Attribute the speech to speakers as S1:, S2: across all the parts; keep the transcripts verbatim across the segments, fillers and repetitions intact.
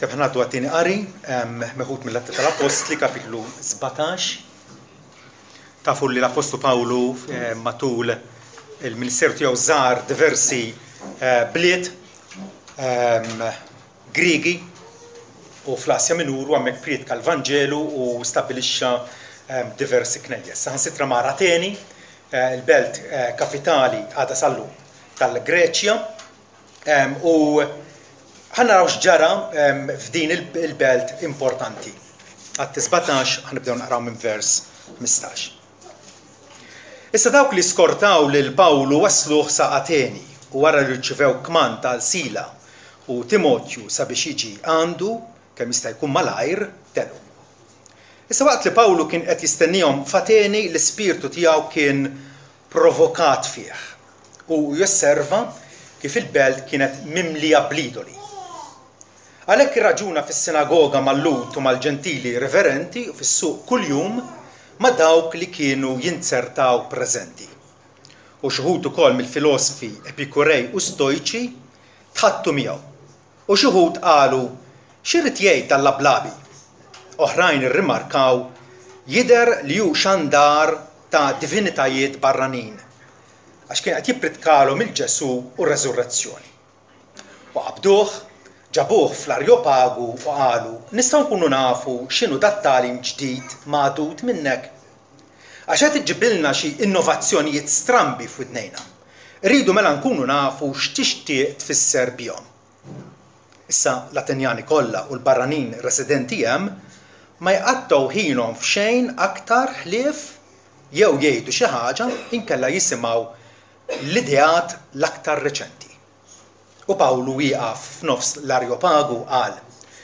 S1: Kif ħnaddu għattini qari, meħud mill-Atti tal-Apostli, kapitlu sebgħatax. Tafu li l-Apostlu Pawlu matul il-Ministeru tiegħu żar diversi bliet Griegi u fl-Asja Minur u hemmhekk priedka l-Vanġelu u stabbilixxa diversi knejjes. Saħansitra mar Ateni, il-belt kapitali għadha sallu tal-Greċja u ħannaraw x'ġara f'din il-belt importanti. Atti sebgħatax ħanibdew naqraw minn vers ħmistax. Issa dawk li skortaw lil Pawlu wasluh sa Ateni u wara li rċivew kman tal Sila u Timotju sabiex jiġi għandu kemm jista' jkun malajr telu. Issa waqt li Pawlu kien qed jistennihom f'Ateni l-ispirtu tiegħu kien provokat fih u josserva kif il-belt kienet mimlija bl-idoli. Għalhekk irraġuna fis-sinagoga mal-Lut u mal-ġentili reverenti u fis-suq kuljum ma' dawk li kienu jinsertaw preżenti. U xi wħud ukoll mill-filosofi Epikurej u Stoiċi tħattu miegħu. U xi wħud qalu x'irid jgħid tal-lablabi. Oħrajn irrimarkaw jidher li hu xandar ta' divinitajiet barranin għax kien qed jippritkalhom il-Ġesu u r-reżurrezzjoni. U qabduh, ġabuh fl-Arjopagu u qalu nistgħu nkunu nafu x'inhu dat-tagħlim ġdid magħdud minnek. Għax qed iġibilna xi innovazzjonijiet strambi f'widnejna. Rridu mela nkunu nafu x'tixtieq tfisser bihom. Issa l-Atenjani kollha u l-barranin residenti hemm ma jqattgħu ħinhom f'xejn aktar ħlief jew jgħidu xi ħaġa inkella jisimgħu l-ideat l-aktar reċenti. U Pawlu wieqaf f'nofs l-Arjopagu qal: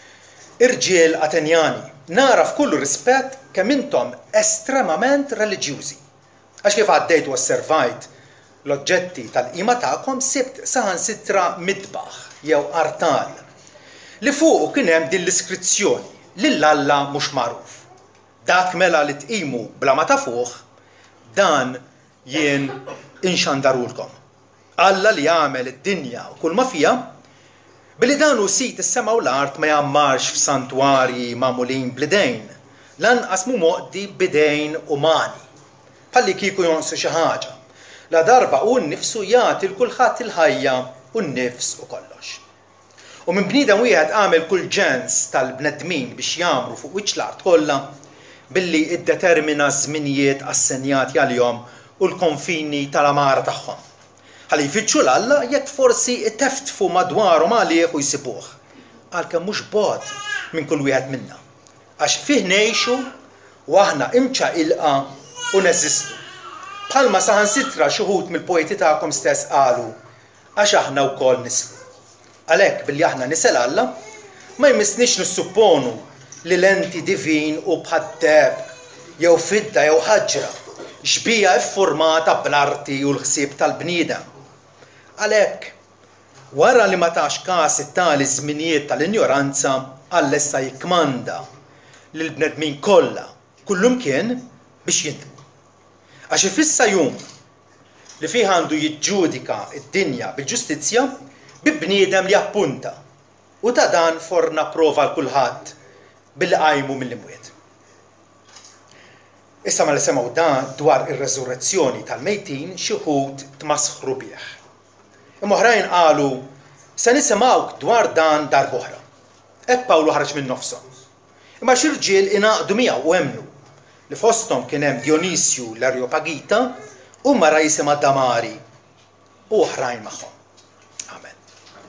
S1: Irġiel Atenjani, nara f'kull rispett kemm intom estremament reliġjużi. Għax kif għaddejt u osservajt l-oġġetti tal-qima tagħkom sibt saħansitra midbaħ jew artal li fuqu kien hemm din l-iskrizzjoni lill-Alla mhux magħruf. Dak mela li tqimu bla ma tafuh dan jien inxandarulkom. Alla li jagħmel id-dinja u kull ma fiha billi dan hu sit is-sema u l-art ma jagħmmarx f'santwarji magħmulin bl-idejn, lanqas mhu moqdi b'idejn umani. Bħalli kieku jonsu xi ħaġa. La darba hu nnifsu jagħti l kulħadd il-ħajja u nnifs u kollox. U minn bniedem wieħed għamel kull ġens tal-bnedmin biex jagħmlu fuq wiċċ l-art kollha billi iddetermina żminijiet assenjati għalihom u l-konfini tal-amara tagħhom. Ħalli jfittxu l-Alla jekk forsi teftfu madwarhom għalih u jsibuh. Għalkemm mhux bogħod minn kull wieħed minna. Għax fih ngħixu u aħna imċaqilqa u neżistu. Bħalma saħansitra xi wħud mill-poeti tagħkom stess qalu għax aħna wkoll nislu. Għalhekk billi aħna nisel Alla ma jmissniex nissupponu li l-enti divin u bħaddeb jew fidda jew ħaġra xbija iffurmata bl-arti u l-ħsieb tal-bniedem. Għalhekk, wara li ma tax każ it-tali żminijiet tal-injoranza, Alla issa jikkmanda lil bnedmin kollha kullum kien biex jintbu. Għax ifissa jum li fih għandu jiġġudika id-dinja bil-ġustizzja bi bniedem li appunta u ta' dan forna prova l kulħadd billi qajmu mill-imwiet. Issa ma li semgħu dan dwar ir-reżurrezzjoni tal-mejtin xi wħud tmasħru bih. Imma oħrajn qalu se nisimgħuk dwar dan darb'oħra. Hekk Pawlu ħareġ minn nofshom. Imma xi rġiel ingħaqdu miegħu u hemmnu li fosthom kien hemm Dionisju l-Arjopagita u mara jisimha Damari u oħrajn magħhom. Amen.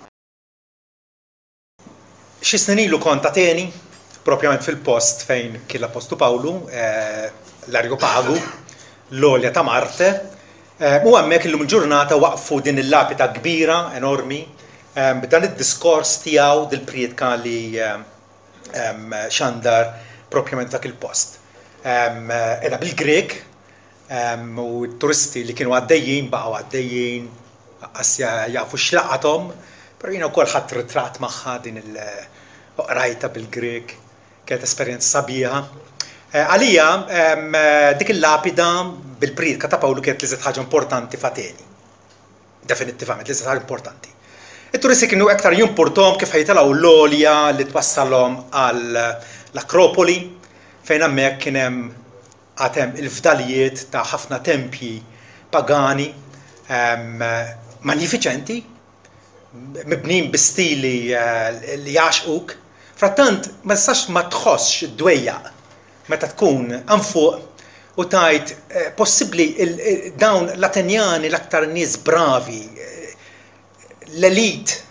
S1: Xi snin ilu kont Ateni, propjament fil-post fejn kien l-Apostlu Pawlu, l-Arjopagu, l-Olja ta' Marte, u hemmhekk illum il-ġurnata waqfu din il-lapida kbira, enormi, b'dan id-diskors tiegħu dil-priedka li xandar propjament dak il-post. Edha bil-Grek u t-turisti li kienu għaddejjin baqgħu għaddejjin qasja jafu x'laqathom, però jiena wkoll ħadd ritratt magħha din il-qrajta bil-Grek, kienet esperjenza sabiħa. Għalija, dik il-lapida bil-priedka ta' Pawlu kienet li żied ħaġa importanti f'Ateni. Definittivament li żied ħaġa importanti. it-turisti kienu aktar jimportom kif ħajtalaw l-olja li twassalhom għal l-Akropoli fejn hemmhekk kien hemm għatem il-fdalijiet ta' ħafna tempji pagani magnifiċenti, mibnin bistili li jaxquk. Frattant, ma tistax ma tħossx id-dwejjaq meta tkun anfuq u tajt possibbli dawn l-Atenjani l-aktar nies bravi, l-elit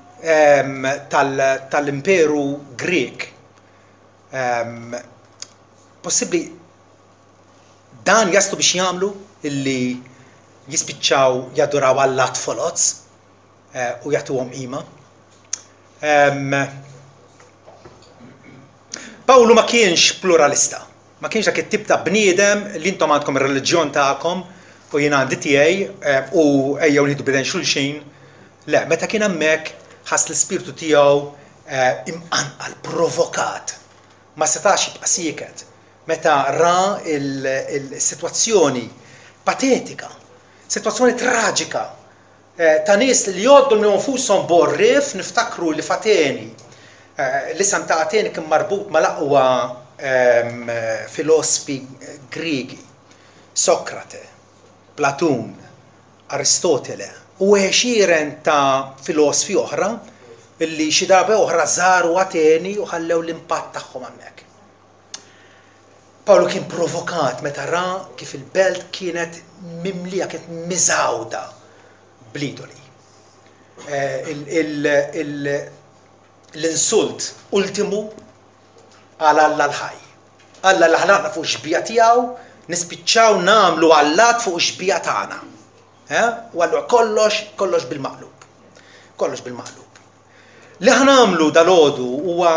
S1: tal-imperu Grek, possibbli dan jaslu biex jagħmlu illi jispiċċaw jaduraw Allat Foloz u jagħtuhom qima. Pawlu ma kienx pluralista, ma kienx dak it-tip ta' bniedem li intom għandkom ir-reliġjon tagħkom u jien għandi tiegħi u ejjew nieħdu bidejn xulxin. Le, meta kien hemmhekk ħass l-ispirtu tiegħu imqanqal, provokat. Ma setax jibqa' sieket meta ra il-sitwazzjoni patetika, sitwazzjoni traġika ta' nies li jgħoddu minn nfushom borrif niftakru li f'Ateni. L-isem ta' Ateni kien marbut mal-aqwa filosofi Griegi, Sokrate, Platun, Aristotele u għexieren ta' filosofi oħra illi xi darba oħra żaru Ateni u ħallew l-impatt tagħhom hemmhekk. Pawlu kien provokat meta ra kif il-belt kienet mimlija, kienet miżawda bl-idoli. L-insult ultimu għal Alla l-ħaj. Alla li ħlaqna fuq xbija tiegħu nispiċċaw nagħmlu Allat fuq xbija tagħna. U allura kollox kollox bil-maqlub. Kollox bil-maqlub. Li ħnamlu dal-għodu huwa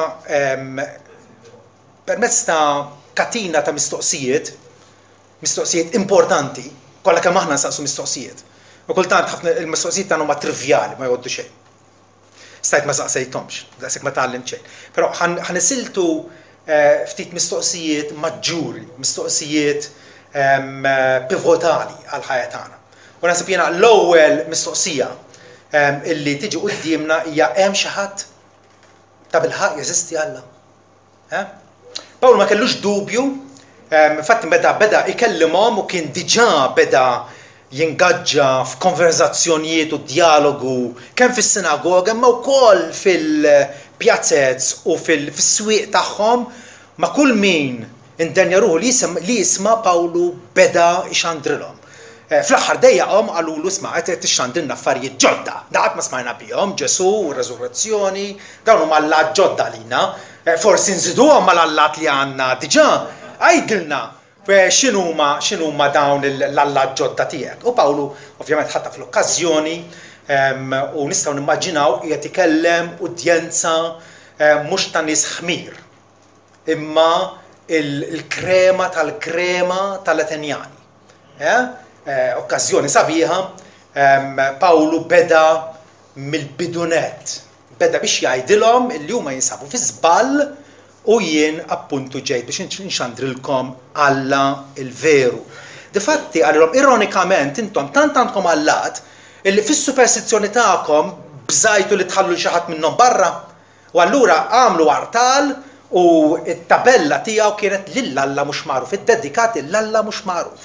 S1: permezz ta' katina ta' mistoqsijiet, mistoqsijiet importanti, kollha kemm aħna nsaqsu mistoqsijiet. U kultant ħafna il-mistoqsijiet tagħna huma trivjali ma jgħoddu xejn. Stajt ma saqsejthomx, daqshekk ma tgħallim xejn. Però ħanisiltu ftit mistoqsijiet maġġuri, mistoqsijiet pivotali għal ħajja tagħna. U naħseb jiena l-ewwel mistoqsija illi tiġi qudiemna hija hemm xi ħadd ta' bilħaq jeżisti Alla. Pawl ma kellux dubju, infatti meta beda ikellimhom u kien diġà beda jingaġġa f'konverzazzjonijiet u dialogu kemm fis-sinagoga imma wkoll fil-pjazzezz u fis-swieq tagħhom ma' kull min indenja ruħu li jisma' Pawlu beda ixandrilhom. Fl-aħħar dejjaqhom qalulu isma' qed tixxandilna affarijiet ġodda. Daqgħet ma smajna bihom, Ġesu, r-reżurrezzjoni, dawn huma Allat ġodda lina. Forsi nżiduhom mal-Allat li għandna diġà, għajdilna x'inhuma x'inhuma dawn l-Allat ġodda tiegħek. U Pawlu ovvjament ħatta fl-okkażjoni u nistgħu nimmaġinaw qiegħed ikellem udjenza mhux ta' nies ħmir, imma il-krema tal-krema tal-Atenjani. Okkażjoni sabiħa, Pawlu beda mill-bidunet, beda biex jgħidilhom illi huma jinsabu fi żball u jien appuntu ġejt biex nxandrilkom Alla il-veru. Difatti għalilhom ironikament intom tant għandkom Allat illi fis-superstizzjoni tagħkom bżajtu li tħallu xi ħadd minnhom barra u allura għamlu artal u t-tabella tiegħu kienet lill-Alla mhux magħruf, iddedikat lill-Alla mhux magħruf.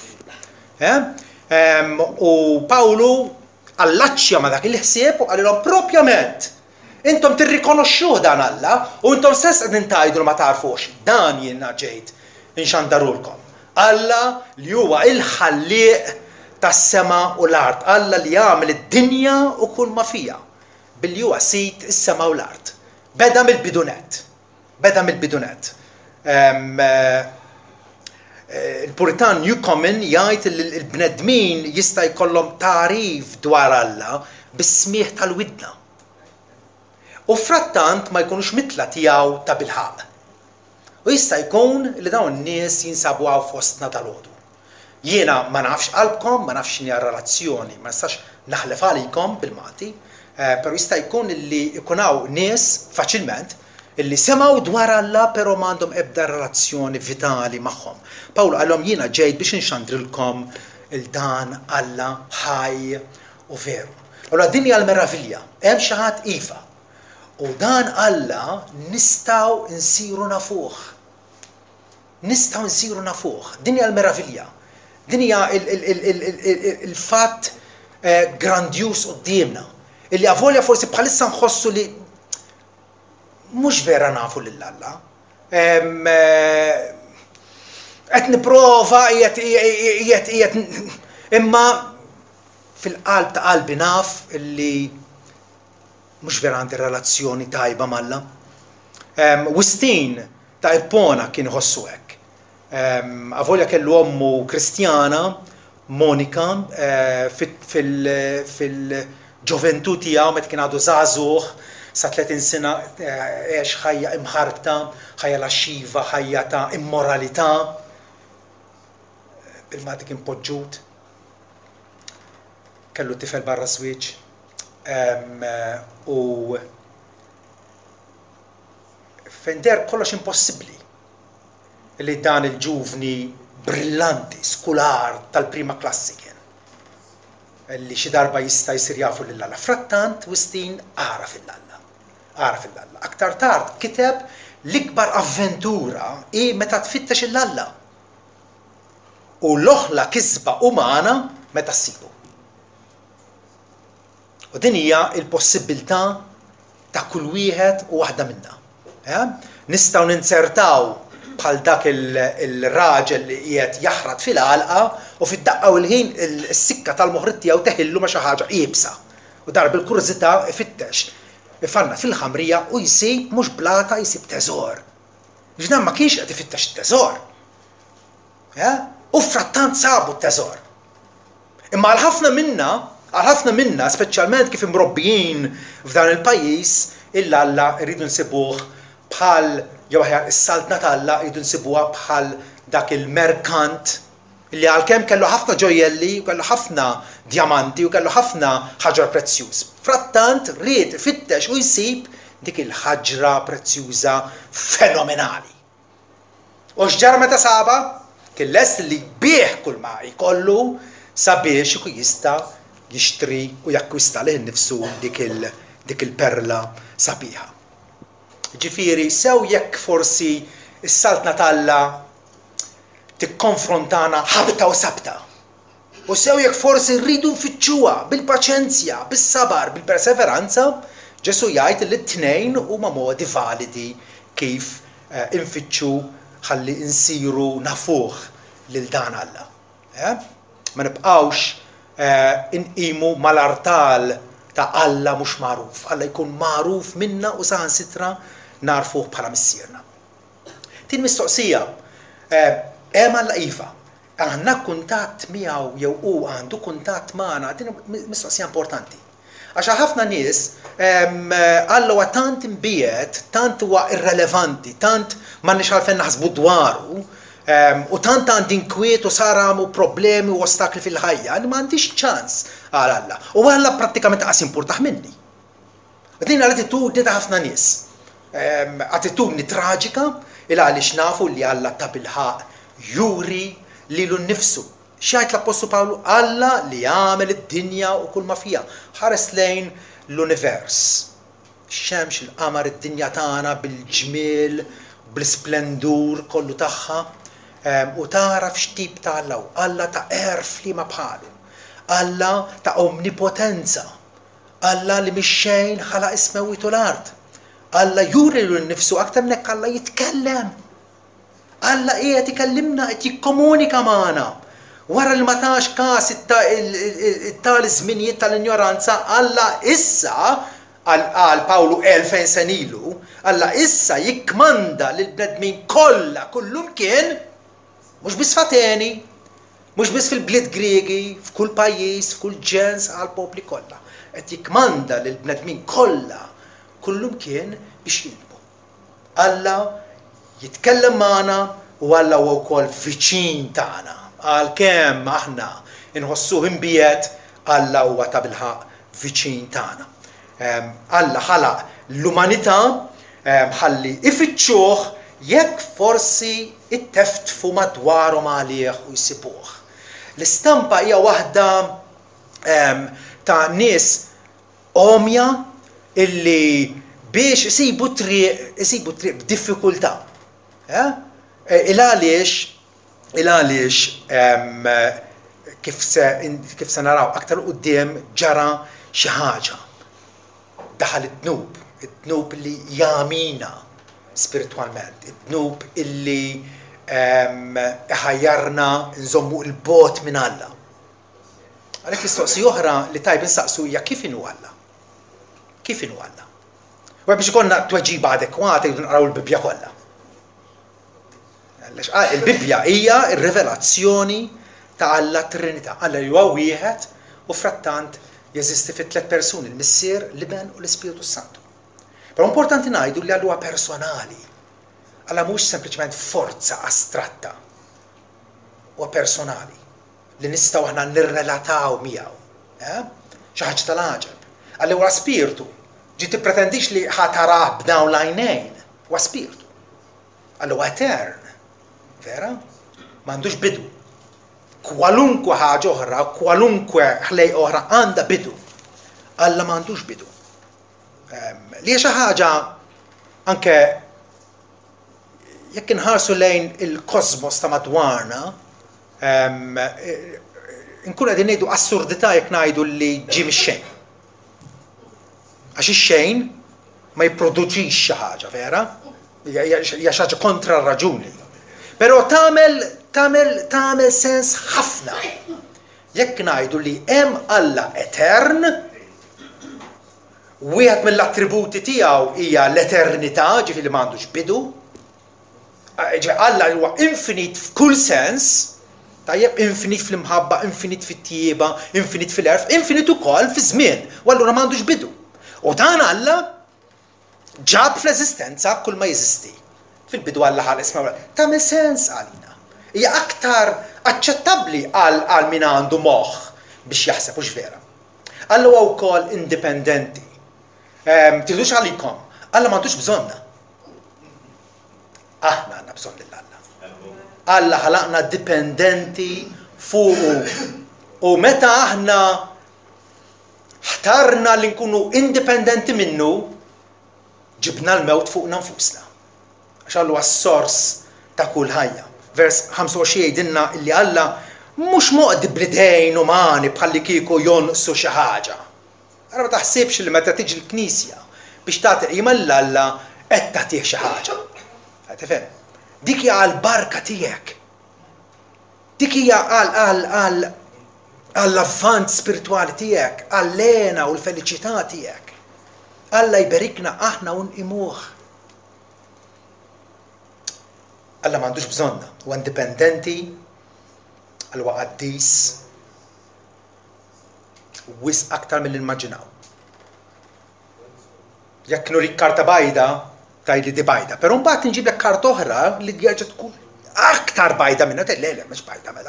S1: U Pawlu allaċċja ma dak il-ħsieb u għalilhom propjament intom tirrikonoxxuh dan Alla u intom stess qegħdin tgħidu ma tarfux dan jiena ġejt inxandarulkom. Alla li huwa il-ħallieq tas-sema u l-art, Alla li jagħmel id-dinja u kull ma fiha billi huwa sit is-sema u l-art. Beda mill-bidunet. Beda mill-bidunet. Il-Puritan Newcomen jgħid li l-bnedmin jista' jkollhom tarif dwar Alla bis-smieħ tal-widna. U frattant ma jkunux mitla tiegħu ta' bilħaq. U jista' jkun li dawn in-nies jinsabu hawn fostna tal-għodu. Jiena ma nafx qalbkom, ma nafx x'inhi relazzjoni, ma nistax naħlef għalikom bil-Malti, però jista' jkun li jkun hawn nies faċilment illi semgħu dwar Alla però m'għandhom ebda relazzjoni vitali magħhom. Pawlu għalhom jiena ġejt biex inxandrilkom il-dan Alla ħaj u veru. Allora din hija l-meravilja, hemm xi ħadd iva. U dan Alla nistgħu nsiru nafuh. Nistgħu nsiru nafuh. Din hija l-meravilja. Din hija il-fatt grandjuż qudiemna. Illi avolja forsi bħalissa nħossu li mhux vera nafu lil Alla. Qed nipprova qiegħed imma fil-qalb ta' qalbi naf illi mhux vera għandi relazzjoni tajba malla. Wistin ta' Ippona kien iħossu hekk. Avolja kellu ommu Kristjana, Monika, fil-ġoventù tiegħu meta kien għadu żagħżugħ sa tletin sena għex ħajja imħarbta, ħajja laxxiva, ħajja ta' immoralità. Bil-mati kien poġġut. Kellu tifel barra żwieġ. U fender kollox impossibbli li dan il-ġuvni brillanti, skular tal-prima klassi kien. Li xi darba jista' jsir jafu lil Alla. Frattant Wistin ara fil-Alla. Ara fil-Alla. Aktar tard kiteb l-ikbar avventura hi meta tfittex il-Alla. U l-oħla kisba umana meta ssibu. U din hija l-possibilità ta' kull wieħed u waħda minnha. Nistgħu ninsertaw bħal dak il-raġel li qiegħed jaħrad fil-għalqa u fid-daqqa u l-ħin is-sikka tal-moħrid tiegħu teħillu ma' xi ħaġa qiebsa. U dar bil-kurżità ifittex. Ifanna fil-ħamrija u jsib mhux blata jsib teżor. Ġdan ma kienx qed ifittex it-teżor. U frattant sabu t-teżor. Imma għal ħafna minna, għal ħafna minna, speċjalment kif imrobbijin f'dan il-pajjiż, il-Alla rridu nsibuh bħal jew aħjar is-saltna tal-Alla rridu nsibuha bħal dak il-merkant li għalkemm kellu ħafna ġojjelli u kellu ħafna djamanti u kellu ħafna ħaġar prezzjuż. Frattant ried ifittex u jsib dik il-ħaġra prezzjuża fenomenali. U x'ġara meta saba? Kien lest li jbieħ kull ma jkollu sabiex ikun jista' jixtri u jakkwista lih innifsu dik il-perla sabiħa. Ġifieri sew jekk forsi is-saltna tal-Alla tikkonfrontana ħabta u sabta. U sew jekk forsi rridu nfittxuha bil-paċenzja, bis-sabar, bil-perseveranza, Ġesu jgħid li t-tnejn huma modi validi kif infittxu ħalli insiru nafuh lil dan Alla. Ma nibqgħux inqimu mal-artal ta' Alla mhux magħruf. Alla jkun magħruf minna u saħansitra narfuh bħala missierna. Tin mistoqsija, hemm Alla iva, għandna kuntatt miegħu jew hu għandu kuntatt magħna, din mistoqsija importanti. Għax ħafna nies Alla huwa tant imbiegħed, tant huwa irrelevanti, tant m'għandniex għalfejn naħsbu dwaru, u tant għandi inkwiet u saramu problemi u ostakli fil-ħajja, li m'għandix ċans għal Alla. U Alla prattikament qas impurtaħ minni. Din l-attitudni ta' ħafna nies. Attitudni traġika il għaliex nafu li Alla ta' bilħaq juri lilu nnifsu. X'għid l-Apostlu Pawlu? Alla li jagħmel id-dinja u kull ma fiha. Ħares lejn l-univers. X-xemx, il-qamar, id-dinja tagħna bil-ġmiel, bl-splendur kollu tagħha. U tara f'xtip ta' Alla. Alla ta' erf li ma bħalu. Alla ta' omnipotenza. Alla li mix-xejn ħalaq ismewwitu l-art. Alla juri lilu nnifsu aktar minn hekk Alla jitkellem. Alla qiegħed ikellimna qed jikkomunika magħna. Wara li ma tax każ it-tali żminijiet tal-injoranza, Alla issa għal Pawlu elfejn sen ilu, Alla issa jikkmanda lil bnedmin kollha kullum kien mhux biss f'Ateni, mhux biss fil-bliet Griegi, f'kull pajjiż, f'kull ġens għal popli kollha. Qed jikkmanda lil bnedmin kollha kullum kien biex jilbu. Alla jitkellem magħna u Alla huwa wkoll viċin tagħna. Għalkemm aħna inħossuh imbiegħed, Alla huwa ta' bilħaq viċin tagħna. Alla ħalaq l-umanità ħalli ifittxuh jekk forsi itteftfu madwarhom għalih u jsibuh. L-istampa hija waħda ta' nies omja illi biex isibu triq isibu triq b'diffikultà. Il-għaliex il-għaliex kif se kif se naraw aktar quddiem ġara xi ħaġa. Daħal id-dnub, id-dnub li jamina spiritualment, id-dnub illi ħajjarna nżommu il-bot minn Alla. Għalhekk mistoqsija oħra li tajb insaqsu hija kif inhu Alla? Kif inhu Alla? U biex ikollna tweġiba adekwata jridu nqraw il-Bibja kollha. Il-Bibja hija r-rivelazzjoni ta' Alla Trinità. Alla li huwa wieħed u frattant jeżisti fit tliet persuni, il-Missier, l-Iben u l-Ispiritu Santu. Però importanti ngħidu li Alla huwa personali. Alla mhux sempliċement forza astratta. Huwa personali li nistgħu aħna nirrelataw miegħu. Xi ħaġa tal-għaġeb. Alla huwa spiritu. Ġi tippretendix li ħatarah b'dawn l-għajnejn. Huwa spiritu. Alla huwa etern. Vera? M'għandux bidu. Kwalunkwe ħaġa oħra, kwalunkwe ħlej oħra għandha bidu. Alla m'għandux bidu. Li hija xi ħaġa anke jekk inħarsu lejn il-kosmos ta' madwarna, nkunu qegħdin ngħidu assurdità jekk ngħidu li ġie mix-xejn. Għax ix-xejn ma jipproduċix xi ħaġa, vera? Hija xi ħaġa kontra r-raġuni. Però tagħmel tagħmel tagħmel sens ħafna. Jekk ngħidu li hemm Alla etern, wieħed mill-attributi tiegħu hija l-eternità, ġifieri li m'għandux bidu. Alla huwa infinit f'kull sens, tajjeb infinit fl-imħabba, infinit fit-tjieba, infinit fil-erf, infinit ukoll fi żmien, u allura m'għandux bidu. U dan Alla ġab fl-eżistenza kull ma jeżisti. Fil-bidu Alla ħal isma' tagħmel sens għalina. Hija aktar aċċettabbli għal min għandu moħħ biex jaħseb hux vera. Alla huwa wkoll indipendenti. Tidux għalikom, Alla m'għandux bżonna. Aħna għandna bżonn lil Alla. Alla ħalaqna dipendenti fuqu. U meta aħna ħtarna li nkunu indipendenti minnu, ġibna l-mewt fuqna nfusna. Għax Alla huwa s-sors ta' kull ħajja. Vers ħamsa u għoxrin jgħidilna illi Alla mhux moqdi b'idejn umani bħalli kieku jonqsu xi ħaġa. Ara ma taħsibx li meta tiġi l-Knisja biex tagħti qima l-Alla qed tagħtih xi ħaġa. Tifhem? Dik hija għall-barka tiegħek. Dik hija għal għall-avvant spiritwali tiegħek, għall-lena u l-feliċità tiegħek. Alla jberikna aħna u nqimuh. Alla m'għandux bżonna, huwa indipendenti, Alla huwa qaddis, wisq aktar mill-immaġinaw. Jekk nurik karta bajda, tajli di bajda, però mbagħad inġiblek karta oħra li jerġa' tkun aktar bajda minnha, le le mhux bajda mela.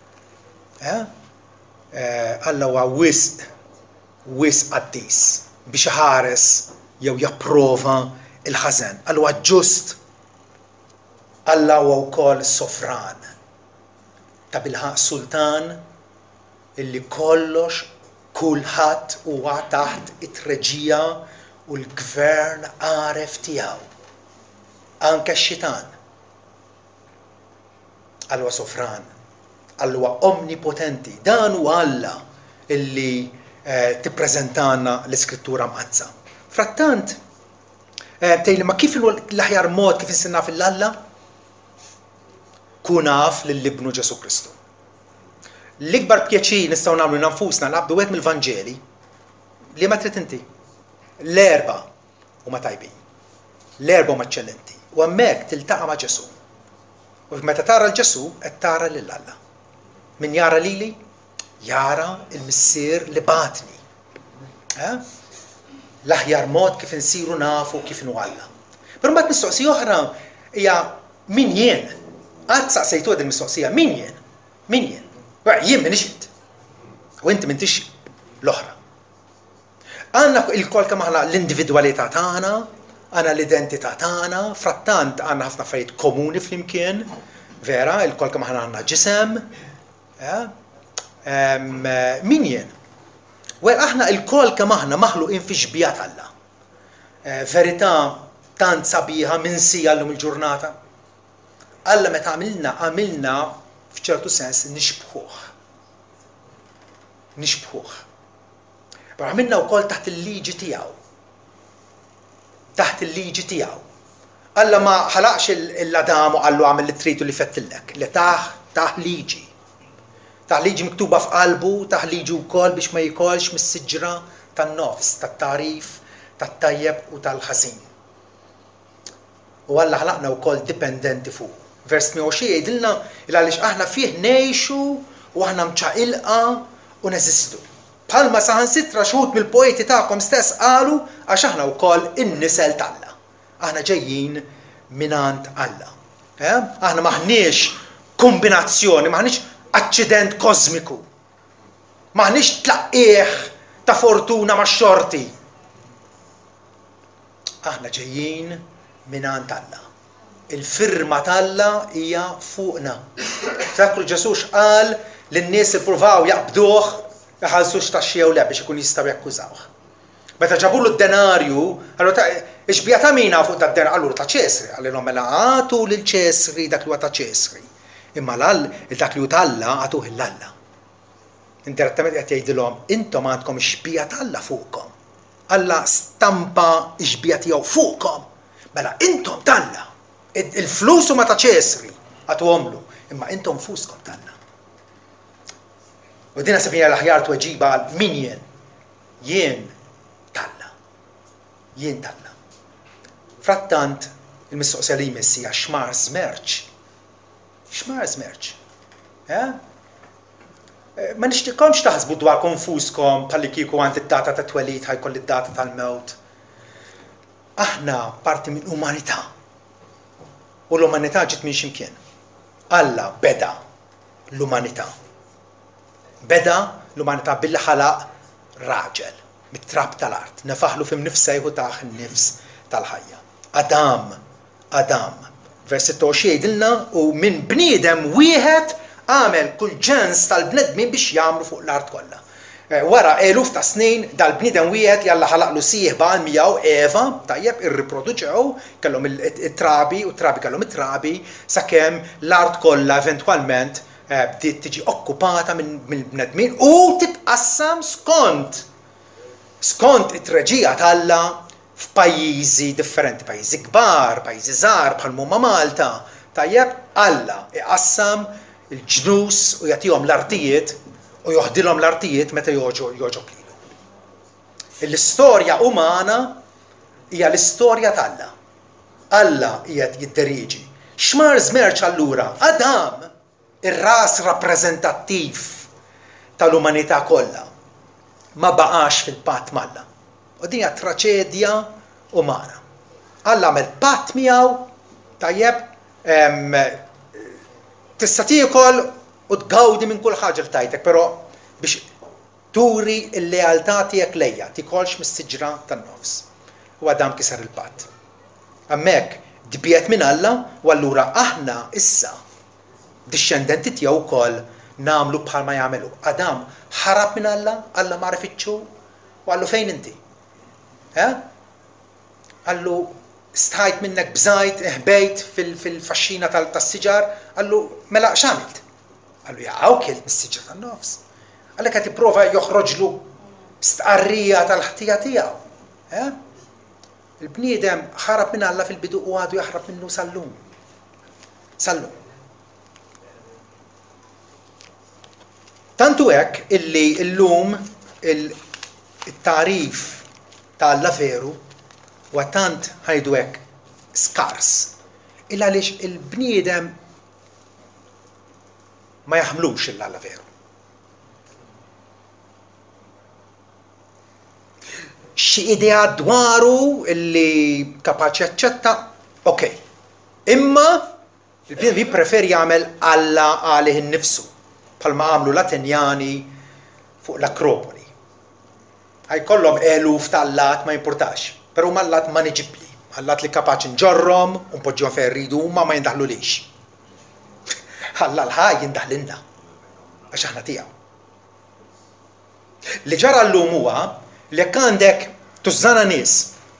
S1: Alla huwa wisq wisq qaddis biex iħares jew japprova il-ħażen. Alla huwa ġust. Alla huwa wkoll sovran. Ta' bilħaq sultan illi kollox kulħadd huwa taħt it-treġija u l-gvern għaref tiegħu. Anke x-xitan. Alla huwa sovran. Alla huwa omnipotenti. Dan huwa Alla illi tippreżentana l-Iskrittura mqazza. Frattant, tgħidli ma kif l-aħjar mod kif insinna fil-Alla? Kun naf lill-Ibnu Ġesu Kristu. L-ikbar pjaċir nistgħu nagħmlu nfusna naqbdu wieħed mill-Vanġeli li ma trid inti. L-erba' huma tajbin. L-erba' huma eċċellenti. U hemmhekk tiltaqa' ma' Ġesu. U meta tara l-Ġesu qed tara lil Alla. Min jara lili? Jara il-Missier li batni. L-aħjar mod kif insiru nafu kif inhu Alla. Però mbagħad mistoqsija oħra hija min jien? Qatt saqsejtu din mistoqsija, min jien? Min jien? Jien m'iniex int. U inti m'intix l-oħra. Għandna il-kol kemm aħna l-individwalità tagħna, għandna l-identità tagħna, frattant għandna ħafna affarijiet komuni flimkien, vera, il-kol kemm aħna għandna ġisem. Min jien? Well, aħna il-kol kemm aħna maħluqin fi xbija Alla. Verità tant sabiħa minn sija llum il-ġurnata. Alla meta għamilna għamilna f'ċertu sens nixbħuh. Nixbħuh. Però għamilna wkoll taħt il-liġi tiegħu. Taħt il-liġi tiegħu. Alla ma ħalaqx il-Adam u għallu għamil li tritu li fettillek. Li taħ taħ liġi. Taħ liġi miktuba f'qalbu, taħ liġi wkoll biex ma jikolx mis-siġra tan-nofs, tat-tarif, tat-tajjeb u tal-ħażin. U Alla ħalaqna wkoll dipendenti fuq. Vers mija u xi jgħidilna il għaliex aħna fih ngħixu u aħna mċaqilqa u neżistu. Bħalma saħansitra xħut mill-poeti tagħkom stess qalu għax aħna wkoll in-nisel t'Alla. Aħna ġejjin minant Alla. Eh? Aħna maħniex kombinazzjoni, maħniex accident kosmiku. Maħniex tlaqqieħ ta' fortuna ma' xorti. Aħna ġejjin minant Alla. Il-firma t'Alla hija fuqna. Fakru Ġesux qal lin-nies ippruvaw jaqbduh jaħallsux taxxija u le biex ikun jistgħu jakkużawh. Meta ġabulu d-denarju, allura ixbija ta' mina fuq da' d-denarju, allura ta' Ċesri, għallilhom mela għatu lil Ċesri dak li huwa ta' Ċesri. Imma l-all dak li hu t'Alla għatuh il-Alla. Indirettament qed jgħidilhom intom għandkom ixbija t'Alla fuqkom. Alla stampa ixbija tiegħu fuqkom. Mela intom t'Alla. Il-flus huma ta' Ċesri għatuhomlu, imma intom fuskom t'Alla. U dina sabina l-aħjar tweġiba għal min jien. Jien t'Alla. Jien t'Alla. Frattant, il-mistoqsija li jmissija xmar żmerġ. Xmar żmerġ. Ma nixtieqkomx taħsbu dwar konfuskom bħalli kieku għand id-data ta' twelid ħajkoll id-data tal-mewt. Aħna parti minn umanità. U l-umanità ġiet minn ximkien. Alla beda l-umanità. Beda l-umanità billi ħalaq raġel mit-trab tal-art. Nefaħlu fim nifsejħu taħ nifs tal-ħajja. Adam, Adam. Vers sitta u xi jgħidilna u minn bniedem wieħed għamel kull ġens tal-bnedmin biex jagħmlu fuq l-art kollha. Wara eluf ta' snin dal-bniedem wieħed jalla ħalaqlu sieħba miegħu Eva, tajjeb irriproduċew, kellhom it-trabi u t-trabi kellhom it-trabi sakemm l-art kollha eventwalment bdiet tiġi okkupata minn bnedmin u titqassam skont skont it-treġija t'Alla f'pajjiżi differenti, pajjiżi kbar, pajjiżi żgħar bħal huma Malta. Tajjeb Alla iqassam il-ġnus u jagħtihom l-artijiet u joħdilhom l-artijiet meta joġob lilu. L-istorja umana hija l-istorja t'Alla. Alla qiegħed jidderiġi. Xmar żmerġ allura Adam ir-ras rappreżentattiv tal-umanità kollha ma baqax fil-patt m'Alla. U din hija traċedja umana. Alla għamel patt miegħu tajjeb tista' tiekol u tgawdi minn kull ħaġa li tajtek, però biex turi l-lealtà tiegħek lejja, tikolx mis-siġra tan-nofs. U Adam kiser il-patt. Hemmhekk dbiet minn Alla u allura aħna issa dixxendenti tiegħu wkoll nagħmlu bħalma jagħmlu. Adam ħarab minn Alla, Alla ma rafitxu u għallu fejn inti? Għallu stħajt minnek bżajt, ħbejt fil-faxxina tas-siġar, għallu mela x'għamilt? Għallu jaqgħu kilt mis-siġra tan-nofs. Għalhekk qed jipprova joħroġlu stqarrija tal-ħtija tiegħu. Il-bniedem ħarab minn Alla fil-bidu u għadu jaħrab minnu sal-lum. Sal-lum. Tantu hekk illi llum il-tarif ta' Alla veru u tant ħajdu hekk skars. Illa għaliex il-bniedem ma jaħmlux il-Alla veru. Xi idea dwaru illi kapaċi jaċċetta, ok. Imma il-bniedem jippreferi jagħmel Alla għalih innifsu bħalma għamlu l-Atenjani fuq l-Akropoli. Ħajkollhom eluf ta' Allat ma jimpurtax, però huma Allat maniġibbli, Allat li kapaċi nġorrom u npoġġihom fejn rridu huma ma jindaħlulix. Alla l-ħaj jindaħlilna għax aħna tiegħu. Li ġara llum huwa li jekk għandek tużżana nies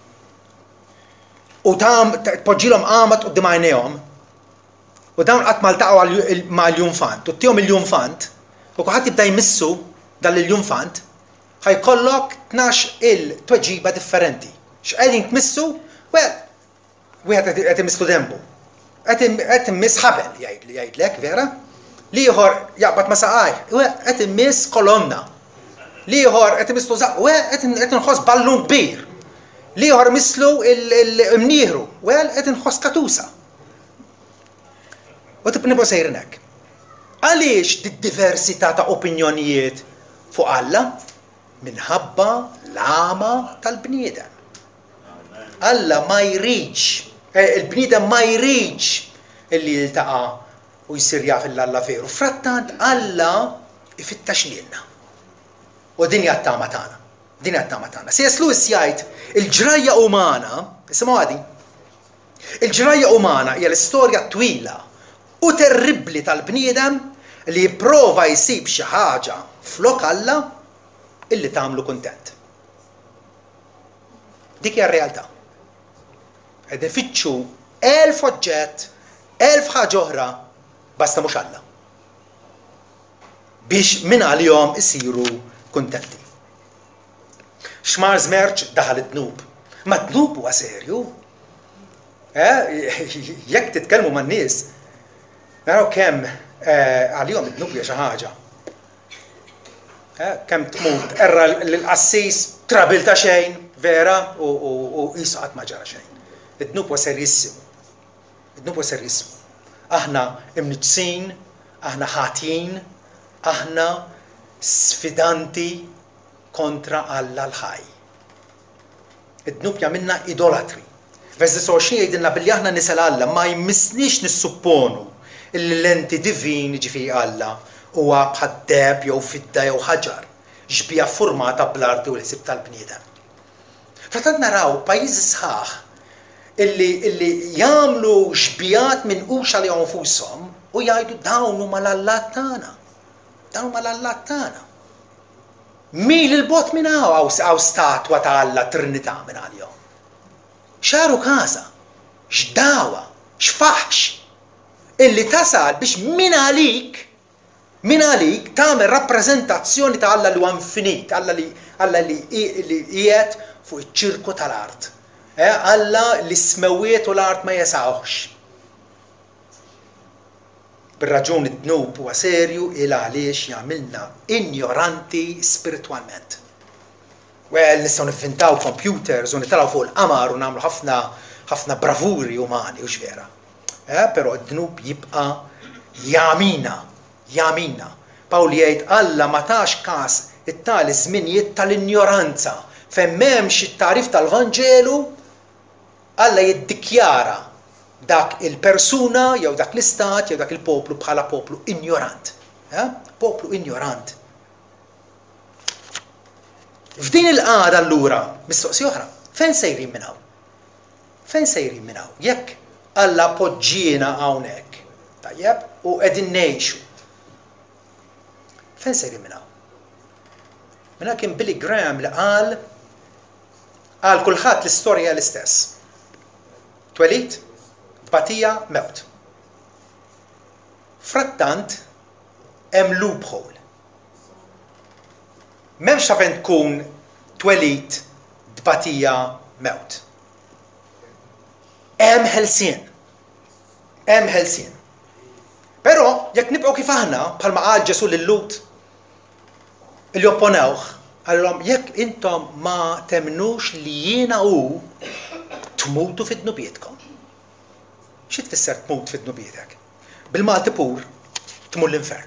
S1: u tam tpoġġilhom qamat quddiem għajnejhom u dawn qatt ma ltaqgħu mal-junfant u tihom il-junfant u kulħadd jibda jmissu dan il-junfant ħajkollok tnax il-tweġiba differenti. X'qegħdin tmissu? Well, wieħed qed imissu dembu. Qed immiss ħabel jgħidlek vera? L-ieħor jaqbad ma saqaj, qed immiss kolonna. L-ieħor qed imislu zaq, qed inħoss ballun kbir. L-ieħor mislu l-mnieħru, well qed inħoss katusa. U tibqa' nibgħu sejrin hekk. Għaliex di-diversità ta' opinjonijiet fuq Alla? Minħabba l-għama tal-bniedem. Alla ma jridx, il-bniedem ma jridx illi jiltaqa' u jsir jaf il-Alla veru. Frattant Alla ifittax lilna. U din hija t-tama tagħna. Din hija t-tama tagħna. C S Lewis jgħid il-ġrajja umana, isimgħu għadi, il-ġrajja umana hija l-istorja twila u terribbli tal-bniedem li jipprova jsib xi ħaġa flok Alla illi tagħmlu kuntent. Dik hija r-realtà. Qed ifittxu elf oġġett, elf ħaġa oħra basta mhux Alla. Biex minn għalihom isiru kuntenti. Xmar żmerġ daħal id-dnub. Ma d-dnub huwa serju. Jekk titkellmu man-nies, naraw kemm għalihom id-dnub hija xi ħaġa. Kemm tmut erra l-qassis trabil ta' xejn, vera, u qisu qatt ma ġara xejn. Id-dnub huwa serjissimu. Id-dnub huwa serjissimu. Aħna imniġsin, aħna ħatjin, aħna sfidanti kontra Alla l-ħaj. Id-dnub jagħmilna idolatri. Versi soxin jgħidilna billi aħna nisel Alla ma jmissniex nissupponu illi l-enti divin ġifieri Alla huwa bħad-deb jew fidda jew ħaġar ġbija formata bl-arti u l-ħsieb tal-bniedem. Frattant naraw pajjiżi sħaħ illi illi jagħmlu xbijat minn quxa li anfushom u jgħidu dawn huma l-Allat tagħna. Dawn huma l-Allat tagħna. Mil il-bot minn hawn hawn statwa ta' Alla Trinità minn għalihom. Xaru każa, x'dawa, x'faħx illi tasal biex min għalik min għalik tagħmel rappreżentazzjoni ta' Alla li huwa infinit, Alla li Alla li qiegħed fuq iċ-ċirku tal-art. Alla li s-smewiet u l-art ma jesawx. Bir-raġuni d-dnub huwa serju il għaliex jagħmilna ignoranti spiritwalment. Well, nistgħu nivvintaw computers u nitalgħu fuq il-qamar u nagħmlu ħafna ħafna bravuri umani u x'vera. Però d-dnub jibqa' jagħmina, jagħmina. Pawl jgħid Alla ma tax każ it-tali żminijiet tal-injoranza fejn m'hemmx it-tarif tal-Vanġelu, Alla jiddikjara dak il-persuna, jew dak l-istat, jew dak il-poplu bħala poplu ignorant. Poplu ignorant. F'din il-qagħda allura, mistoqsija oħra, fejn sejrin minn hawn? Fejn sejrin minn hawn? Jekk Alla poġġiena hawnhekk, tajjeb, u qegħdin ngħixu. Fejn sejrin minn hawn? Minha kien Billy Graham li qal qal kulħadd l-istorja l-istess. Twelid, tbatija, mewt. Frattant, hemm loophole. M'hemmx ta' fejn tkun twelid, tbatija, mewt. Hemm ħelsien. Hemm ħelsien. Però jekk nibqgħu kif aħna bħalma qal Ġesu lil-Lut li opponewh, għalhom jekk intom ma temnux li jiena hu tmutu fid-dnubietkom. Xi tfisser tmut fid-dnubietek? Bil-Malti pur tmur l-infern.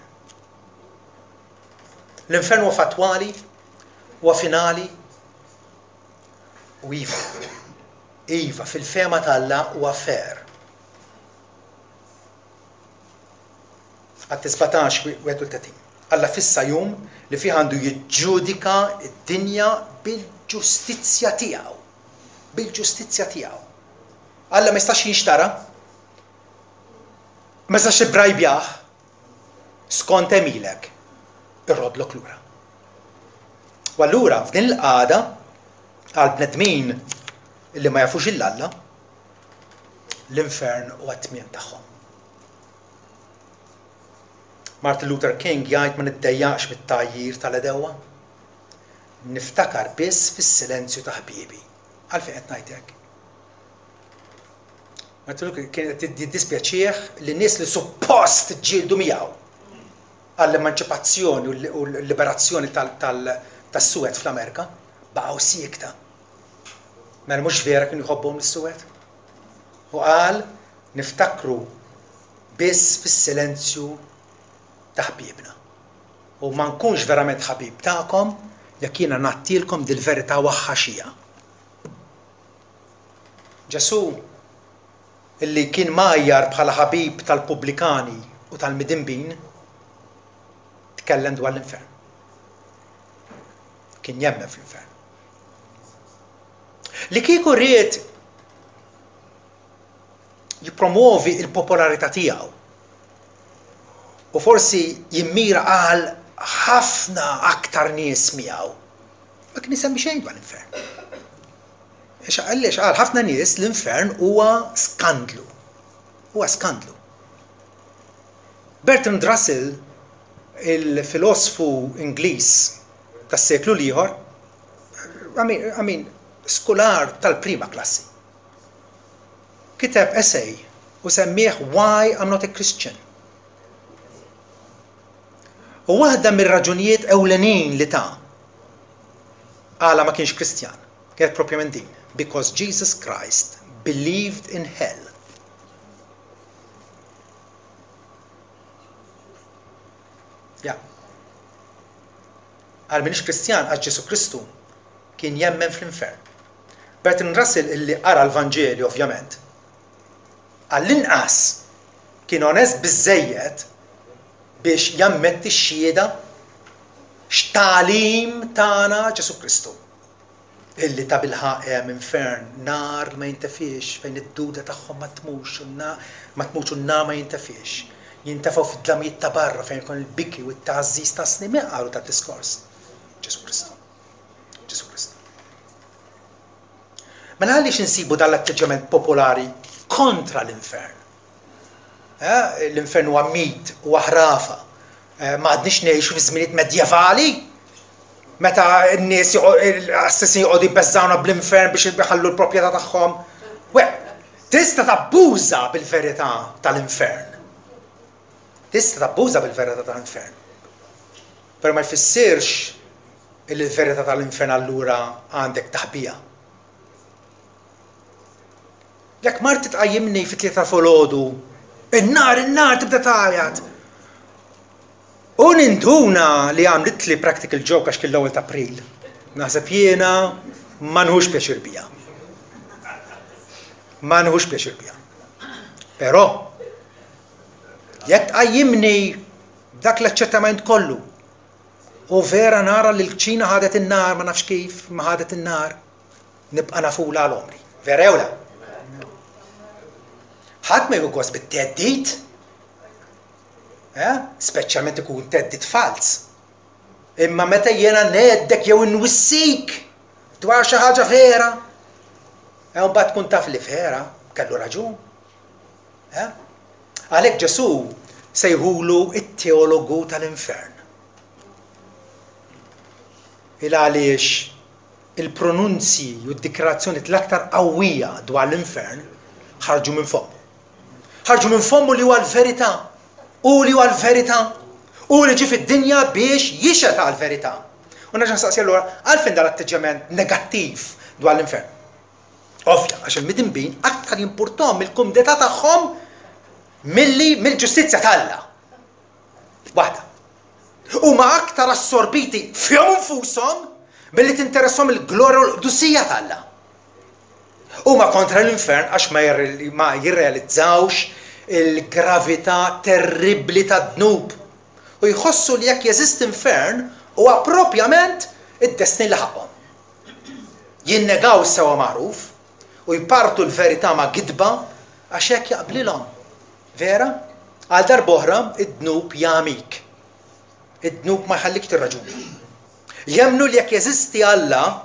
S1: L-infern huwa fatwali, huwa finali u iva. Iva fil-fema tal-Alla huwa fair. Għat sbatax wieħed u tletin. Alla fissa jum li fih għandu jiġġudika id-dinja bil-ġustizzja tiegħu. Bil-ġustizzja tiegħu. Alla ma jistax jinxtara, ma jistax ibrajbjah, skont emilek, irrodlok lura. U allura f'din il-qagħda għal bnedmin illi ma jafux il-Alla l-infern huwa t-tmiem tagħhom. Martin Luther King jgħid ma niddejjaqx bit-tajjir tal-edewwa. Niftakar biss fis-silenzju ta' ħbiebi. Għalfejn qed ngħid hekk. Martin Luther kien qed jiddispjaċih li nies li suppost ġieldu miegħu għall-emanċipazzjoni u l-liberazzjoni tas-Suwed fl-Amerika baqgħu siekta. Mela mhux vera kienu jħobbhom lis-Suwed. U qal niftakru biss fis-silenzju ta' ħbiebna. U ma nkunx verament ħabib tagħkom jekk jiena nagħtilkom dil-verità waħħaxija. Ġesu illi kien majjar bħala ħabib tal-Pubblikani u tal-Midinbin tkellem dwar l-infern. Kien jemmen fl-infern. Li kieku ried jippromuovi il-popolarità tiegħu u forsi jimmira għal ħafna aktar nies miegħu. Ma kien isemmi xejn dwar l-infern. Għaliex għal ħafna nies l-infern huwa skandlu. Huwa skandlu. Bertrand Russell, il-filosfu Ingliż tas-seklu l-ieħor, I skolar tal-prima klassi, kiteb essay u semmieħ Why I'm Not a Christian. U waħda mir-raġunijiet ewlenin li ta' għala ma kienx Kristjan, kienet propjament din, because Jesus Christ believed in hell. Ja. Għal minix Kristjan għal Ġesu Kristu kien jemmen fl-infern. Bertrand Russell illi qara l-Vanġeli ovvjament, għall-inqas kien onest biżżejjed biex jammetti x-xhieda x'tagħlim tagħna Ġesu Kristu. Illi ta' bilħaq hemm infern, nar ma jintefiex, fejn id-duda tagħhom ma tmux, ma tmux u n-nar ma jintefiex. Jintefgħu fid-dlamijiet ta' barra fejn ikun il-biki u t-tagħżiż ta' snimi qalu ta' diskors. Ġesu Kristu. Ġesu Kristu. Mela għaliex insibu dan l-atteġġament popolari kontra l-infern. L-infern huwa mit u ħrafa. Ma għadniex ngħixu fi żminijiet medjevali? Meta n-nies l-assessin jqogħdu jbeżżawna bl-infern biex jibħallu l-proprjetà tagħhom. We, tista' tabbuża bil-verità tal-infern. Tista' tabbuża bil-verità tal-infern. Però ma jfissirx il-verità tal-infern allura għandek taħbija. Jekk marti tqajjimni fit-tlieta filgħodu, in-nar, in-nar tibda tgħajjad. U ninduna li għamlit li practical joke għax kien l-ewwel ta' April. Naħseb jiena ma nħux pjaċir biha. Ma nħux pjaċir biha. Però jekk tqajjimni dak l-aċċettament kollu u vera nara li l-ċina ħadet in-nar ma nafx kif ma ħadet in-nar, nibqa' nafula l-omri. Vera jew le? Ħadd ma jgħu bit-teddit, speċjalment ikun teddit fals. Imma meta jiena ngħeddek jew inwissik dwar xi ħaġa vera, hemm mbagħad tkun taf li vera, kellu raġun. Għalhekk Ġesu sejħulu it-teologu tal-infern. Il għaliex il-pronunzi u d-dikrazzjoni l-aktar qawwija dwar l-infern ħarġu minn fomm. ħarġu minn fommu li huwa l-verità, u li huwa l-verità, u li ġi fid-dinja biex jixeta għal-verità. U nerġa' nsaqsi allura għalfejn dan l-atteġġament negattiv dwar l-infern. Ovvja, għax il-midinbin aktar jimpurtom il-kumdità tagħhom milli mill-ġustizzja tagħAlla. Waħda. Huma aktar assorbiti fihom infushom milli tinteresshom il-glorja u l-qdusija tagħAlla. Huma kontra l-infern għax ma jirrealizzawx il-gravità terribbli tad-dnub. U jħossu li jekk jeżist infern huwa proprjament id-destin li ħabhom. Jinnegaw is-sewa magħruf u jpartu l-verità ma' gidba għax hekk jaqblilhom. Vera? Għal darb'oħra id-dnub jagħmik. Id-dnub ma jħallikx tirraġuni. Jemnu li jekk jeżisti Alla,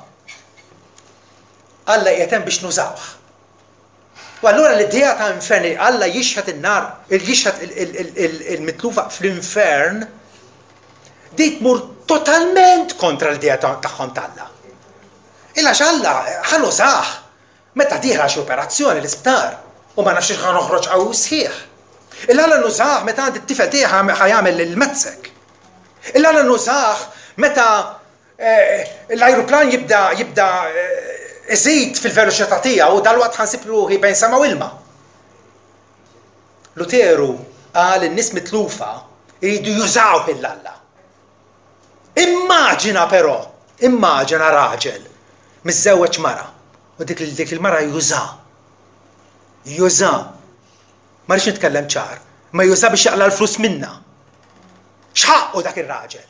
S1: Alla qiegħed biex nużawh. U allura l-idea ta' inferni Alla jixħet in-nar, jixħet il-mitlufa fl-infern, di tmur totalment kontra l-idea tagħhom t'Alla. Illa x'Alla ħanużah meta dieħla xi operazzjoni l-isptar u ma nafx ħa noħroġ qawwi sħiħ. Illa Alla nużah meta għandi t-tifel tiegħi ħajamel il-mezzek. Illa Alla nużah meta l-ajruplan jibda jibda iżid fil-veloċità tiegħu u dalwaqt ħansib ruħi bejn sama u ilma. Luteru qal in-nies mitlufa jridu jużaw il-Alla. Immaġina però, immaġina raġel miżżewweġ mara u dik dik il-mara juża. Juża. Ma rridx nitkellem ċar, ma juża biex jaqla l-flus minnha. X'ħaqqu dak ir-raġel?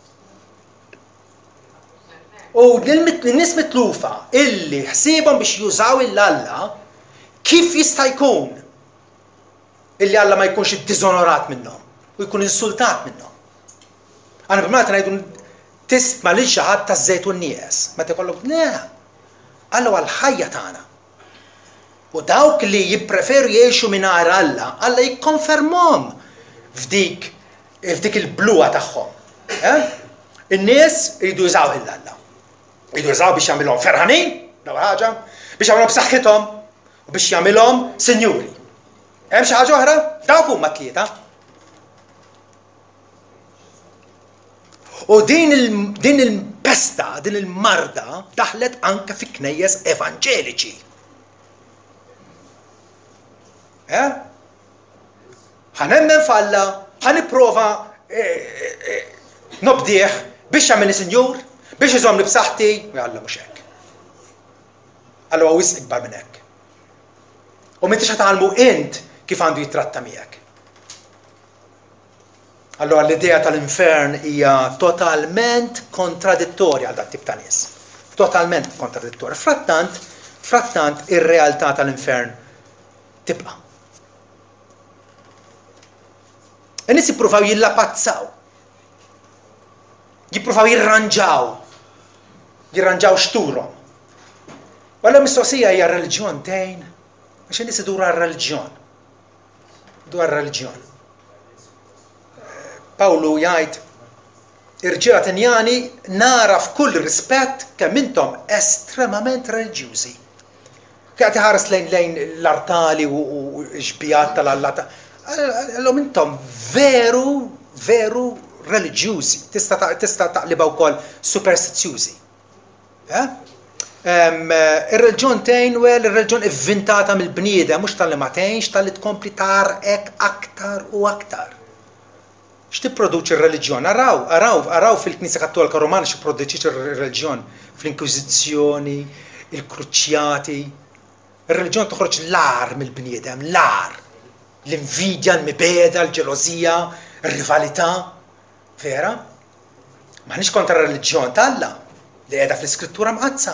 S1: U n-nies mitlufa illi ħsiebhom biex jużaw il-Alla, kif jista' jkun illi Alla ma jkunx iddiżonorat minnhom u jkun insultat minnhom. Għana b'mata ngħidu tist ma lil xi ħadd taż-żejt u n-nies. Meta jkollok le, Alla huwa l-ħajja tagħna. U dawk li jippreferu jgħixu mingħajr Alla, Alla jikkonfermhom f'dik f'dik il-bluwa tagħhom. In-nies jridu jużaw il-Alla. Jridu jużaw biex jagħmilhom ferħanin, l-ewwel ħaġa, biex jagħmilhom b'saħħithom u biex jagħmilhom sinjuri. Hemm xi ħaġa oħra? Dawk huma tlieta. U din il-pesta, din il-marda daħlet anke fi knejjes evanġeliċi. Eh? Ħanemmen f'Alla, ħanipprova nobdieħ biex jagħmilni sinjur, biex iżommni b'saħħti, u Alla mhux hekk. Alla huwa wisq ikbar minn hekk. U m'intix ħatgħallmu int kif għandu jitratta miegħek. Allora l-idea tal-infern hija totalment kontradittorja għal dak tip ta' nies. Totalment kontradittorja. Frattant, frattant ir-realtà tal-infern tibqa'. In-nies jippruvaw jillapazzaw. Jippruvaw jirranġaw. Jirranġaw xturhom. Walla mistoqsija hija r-reliġjon tgħin, għax in-nies iduru għar-reliġjon. Iduru għar-reliġjon. Pawlu jgħid, irġiela Tinjani nara f'kull rispett kemm intom estremament reliġjużi. Qed iħares lejn lejn l-artali u xbijat tal-Alla. Allhom intom veru, veru reliġjużi. Tista' taqlibha wkoll superstizzjużi. Ir-reliġjon tgħin wel ir-reliġjon ivvintata mill-bniedem mhux tal-li ma tgħinx tal-li tkompli tarqek aktar u aktar. X'tipproduċi r-reliġjon? Araw, araw, araw fil-Knisja Kattolika Romana x'ipproduċi r-reliġjon fl-Inkwiżizzjoni, il-Kruċjati. Ir-reliġjon toħroġ l-ar mill-bniedem, l-ar. L-invidja, l-mibeda, l-ġelożija, r-rivalità. Vera? M'aħniex kontra r-reliġjon t'Alla li qiegħda fl-Iskrittura mqazza.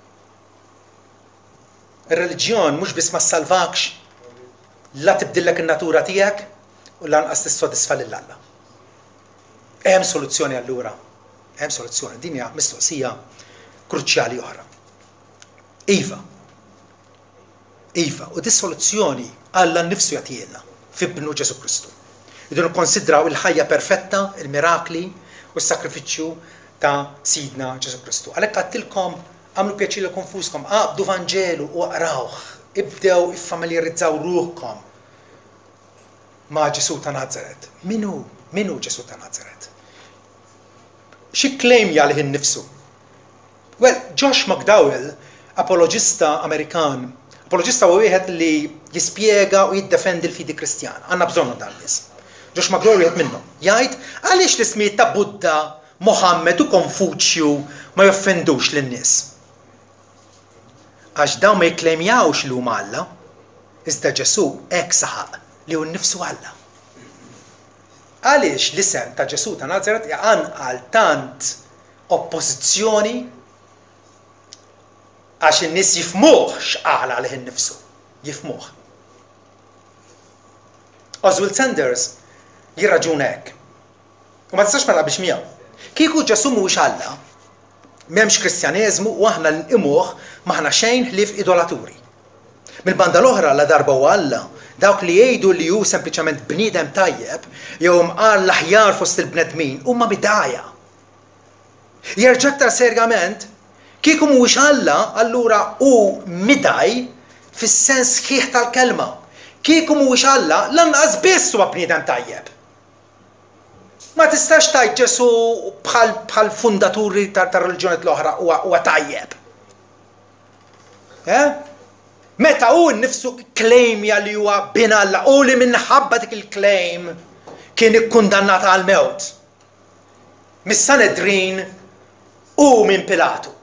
S1: Ir-reliġjon mhux biss ma ssalvakx, la tibdillek in-natura tiegħek u lanqas tissodisfa lil Alla. Hemm soluzzjoni allura. Hemm soluzzjoni. Din hija mistoqsija kruċjali oħra. Iva. Iva. U di soluzzjoni Alla nnifsu jagħtihilna f'ibnu Ġesu Kristu. Idu nikkonsidraw il-ħajja perfetta, il-mirakli u s-sakrifiċċju ta' Sidna Ġesu Kristu. Għalhekk għattilkom għamlu pjaċir li konfuskom, għabdu Vanġelu u qrawh, ibdew iffamiljarizzaw ruħkom ma' Ġesu ta' Nazaret. Minu, minu Ġesu ta' Nazaret? Xi claim jalih innifsu? Well, Josh McDowell, apologista Amerikan, apologista huwa wieħed li jispjega u jiddefendi l-fidi Kristjana. Għandna bżonnu dan nies. Josh McDowell wieħed minnhom. Jgħid għaliex l-ismijiet ta' Buddha, Mohammed u Konfuċju ma joffendux lin-nies. Għax dawn ma jikklejmjawx li huma Alla, iżda Ġesu hekk saħaq li hu nnifsu Alla. Għaliex l-isem ta' Ġesu ta' Nazaret għal tant oppożizzjoni għax in-nies jifhmuh x'qal għalih innifsu. Jifhmuh. Oswald Sanders jirraġun hekk. U ma tistax ma biex miegħu. Kieku Ġesu mhuwiex Alla, m'hemmx Kristjaneżmu u aħna nqimuh m'aħna xejn ħlief idolaturi. Mill-banda l-oħra la darba u Alla, dawk li jgħidu li hu sempliċement bniedem tajjeb jew mqar l-aħjar fost il-bnedmin huma bidgħajja. Jerġa' aktar serjament, kieku mhuwiex Alla, allura hu midaj fis-sens sħiħ tal-kelma. Kieku mhuwiex Alla, lanqas biss huwa bniedem tajjeb. Ma tistax tajt Ġesu bħal bħal fundaturi tar-reliġjonijiet l-oħra huwa tajjeb. Eh? Meta hu nnifsu klejmja li huwa bin Alla u li minħabba dik il-klejm kien ikkundannat għal mewt. Mis-Sanedrin u minn Pilatu.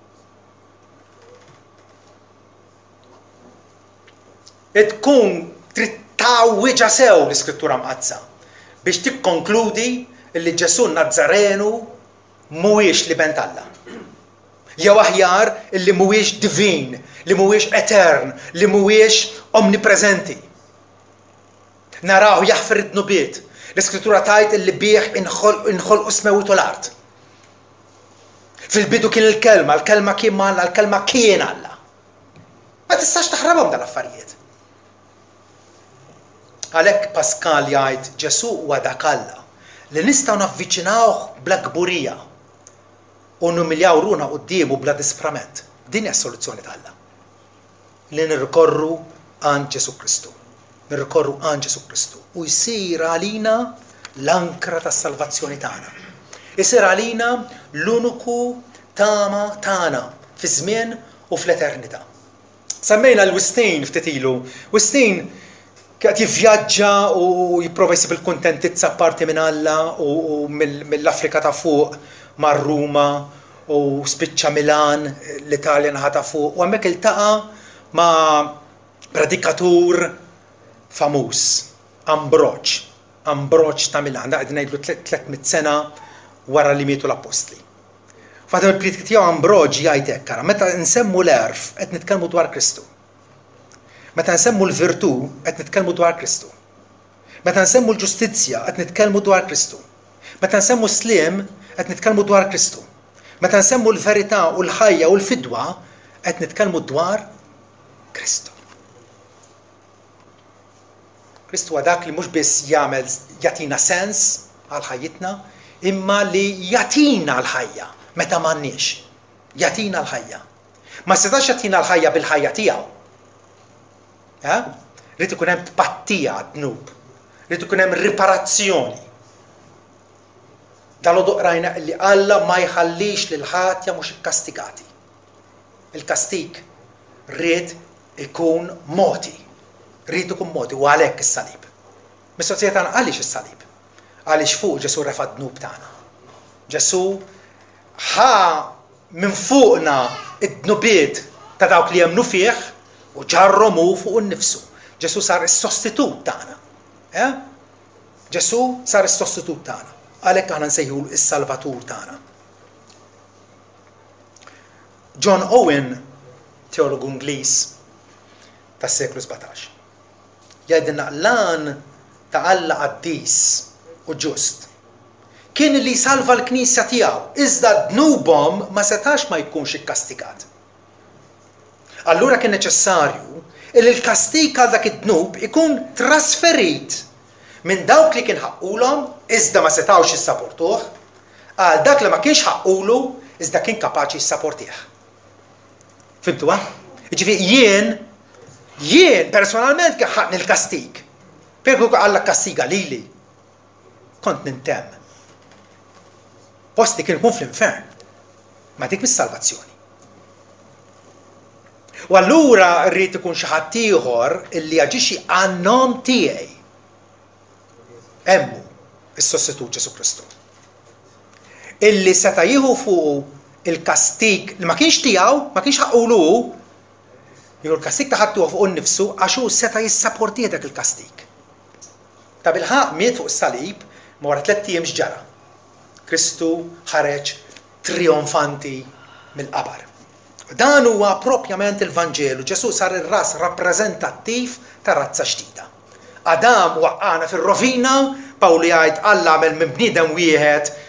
S1: Tkun trid tawwiġa sew l-Iskrittura mqazza biex tikkonkludi li Ġesu Nazzarenu mhuwiex li bent Alla. Jew aħjar li mhuwiex divin, li mhuwiex etern, li mhuwiex omnipreżenti. Naraw jaħfir id-nubiet. L-Iskrittura tajt li bih inħolqu s-smawiet u l-art. Fil-bidu kien il-kelma, l-kelma kien Alla, l-kelma kien Alla. Ma tistax taħrabhom dal-affarijiet. Għalhekk Paskal jgħid Ġesu huwa dak Alla li nistgħu navviċinawh bla kburija u numiljaw ruħna qudiemu bla disprament. Din hija s-soluzzjoni tal-Alla. Li nirrikorru għand Ġesu Kristu. Nirrikorru għand Ġesu Kristu u jsir għalina l-ankra tas-salvazzjoni tagħna. Isir għalina l-uniku tama tagħna fi żmien u fl-eternità. Semmejna l-Wistin ftit ilu. Wistin kienet jivvjaġġa u jipprova jsib il-kuntentizza parti minn Alla u mill-Afrika ta' fuq mar-Ruma u spiċċa Milan, l-Italja naħa ta' fuq u hemmhekk iltaqa' ma' predikatur famuż, Ambroġ, Ambroġ ta' Milan, da qegħdin ngħidlu tlietmit sena wara li mietu l-Apostli. F'għadhom il-pritki tiegħu Ambroġ jgħid hekk ara, meta nsemmu l-erf qed nitkellmu dwar Kristu. Meta nsemmu l-virtu qed nitkellmu dwar Kristu. Meta nsemmu l-ġustizzja qed nitkellmu dwar Kristu. Meta nsemmu s-sliem qed nitkellmu dwar Kristu. Meta nsemmu l-verità u l-ħajja u l-fidwa qed nitkellmu dwar Kristu. Kristu huwa dak li mhux biss jagħmel jagħtina sens għal ħajjitna, imma li jagħtina l-ħajja meta m'għandniex. Jagħtina l-ħajja. Ma setax jagħtina l-ħajja bil-ħajja tiegħu. Rrid ikun hemm tpattija għad-dnub. Rrid ikun hemm riparazzjoni. Dal-għodu qrajna li Alla ma jħallix lil ħatja mhux ikkastigati. Il-kastig rrid ikun moti. Rrid ikun moti u għalhekk is-salib. Mis-soċjetà tagħna għaliex is-salib? Għaliex fuq Ġesu refa' d-dnub tagħna. Ġesu ħa minn fuqna id-dnubiet ta' dawk li jemmnu fih u ġarrom hu fuq innifsu. Ġesu sar is-sostitut tagħna. Eh? Ġesu sar is-sostitut tagħna. Għalhekk aħna nsejħu is-salvatur tagħna. John Owen, teologu Ingliż tas-seklu sebgħetax, jgħidilna lan ta' Alla qaddis u ġust kien li salva l-Knisja tiegħu, iżda dnubhom ma setax ma jkunx ikkastigat. Allura kien neċessarju li l-kastig għal dak id-dnub ikun trasferit minn dawk li kien ħaqqulhom iżda ma setawx jissapportuh għal dak li ma kienx ħaqqulu iżda kien kapaċi jissapportih. Fimtu għah? Ġifieri jien jien personalment kien ħaqni l-kastig. Perku Alla kastiga lili kont nintemm. Posti kien ikun fl-infern. Ma dik mis-salvazzjoni. U allura rrid ikun xi ħadd ieħor illi jaġixxi għan-nom tiegħi. Hemmu is-sostitut Ġesu Kristu. Illi seta' jieħu fuq il-kastig li ma kienx tiegħu, ma kienx ħaqqulu, jieħu l-kastig ta' ħadd fuq innifsu għax hu seta' jissapportih dak il-kastig. Ta' bil-ħaq miet fuq is-salib ma wara tliet ijiem x'ġara. Kristu ħareġ trionfanti mill-qabar. Dan huwa propjament il-Vanġelu. Ġesu sar ir-ras rappreżentattiv ta' razza ġdida. Adam waqqana fir-rovina, Pawlu jgħid Alla għamel minn bniedem wieħed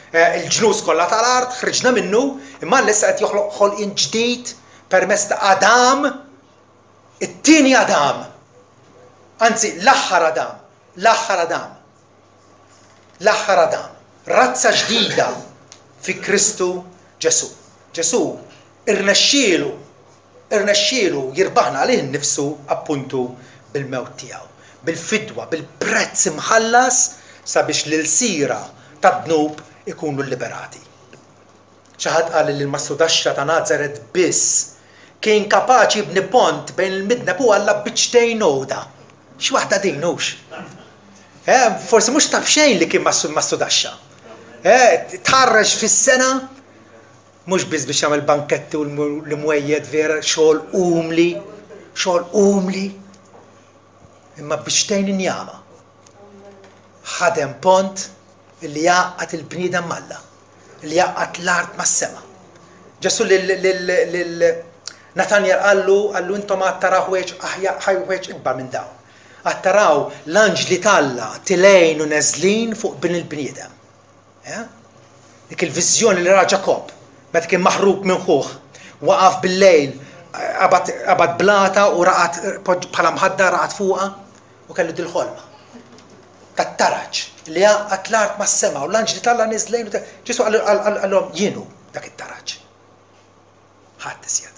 S1: il-ġnus kollha tal-art, ħriġna minnu, imma l-issa qed joħloq ħolqien ġdid permezz ta' Adam, it-tieni Adam. Anzi, l-aħħar Adam, l-aħħar Adam. L-aħħar Adam. Razza ġdida fi Kristu Ġesu. Ġesu irnexxielu, irnexxielu jirbaħna għalih innifsu appuntu bil-mewt tiegħu, bil-fidwa, bil-prezz imħallas sabiex l-sira tad-dnub ikunu liberati. Xi ħadd qal li l-Mastudaxxa ta' Nazaret biss kien kapaċi jibni pont bejn il-midneb u Alla biċtejn għoda. X'waħda din hux? Forsi mhux taf xejn li kien Mastudaxxa. Tħarreġ fis-sena mhux biss biex jagħmel banketti u l-imwejjed vera xogħol umli, xogħol umli, imma biċtejn injama. Ħadem pont li jaqgħat il-bniedem Alla, li jaqgħat l-art mas-sema. Ġesu lil Natanjel qallu qallu intom għad taraw ħajweġ ikbar minn dawn. Għad taraw l-anġli talla tilejn u neżlin fuq bin il-bniedem. Dik il-viżjoni li ra Ġakob, meta kien maħrub minn ħuħ, waqaf bil-lejl, qabad blata u raqat bħala mħadda raqat fuqha u kellu dil-ħolma. Tat-taraġ li jaqgħat l-art mas-sema u l-anġli talla niżlejn u Ġesu għallhom jienu dak it-taraġ. Ħadd iżjed.